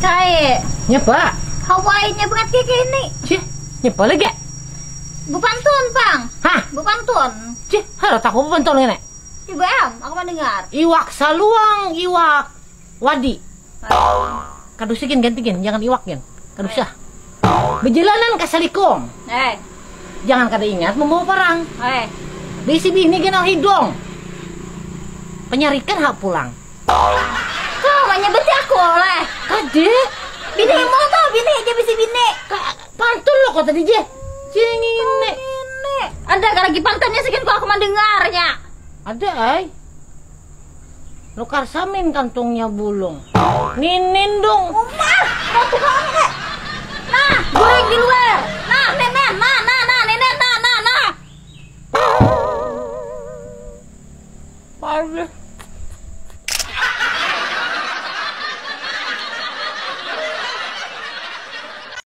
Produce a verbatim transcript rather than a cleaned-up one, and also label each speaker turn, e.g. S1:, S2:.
S1: Kae.
S2: Nyepa.
S1: Hawaii nya banget kayak gini.
S2: Cih, nyepa lagi.
S1: Bu pantun, Bang.
S2: Hah?
S1: Bu pantun.
S2: Cih, harus aku pantun ini.
S1: Ibu em, aku mendengar.
S2: Iwak saluang, iwak wadi. Kadusikin gantikin, jangan iwak gen. Kadusah. Berjalanan ke Salikong.
S1: Eh,
S2: Jangan kada ingat membawa parang.
S1: eh.
S2: Bisi bini genal hidung. Penyarikan hak pulang.
S1: Kau menyebut aku oleh.
S2: Kade,
S1: Bini mau tau bini aja bisi bini.
S2: Ka- pantun lo kok tadi je. Cingine.
S1: Bini. Ada kan lagi pantunnya sekian kok aku mendengarnya.
S2: Ada ay. Lo karsamin kantongnya bulung. Ninin dong.